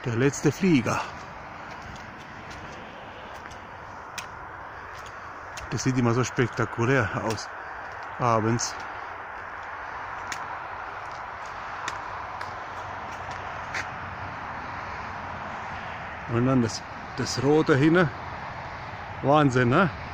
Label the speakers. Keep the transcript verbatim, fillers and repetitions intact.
Speaker 1: Der letzte Flieger. Das sieht immer so spektakulär aus, abends. Und dann das, das Rote hinten. Wahnsinn, ne?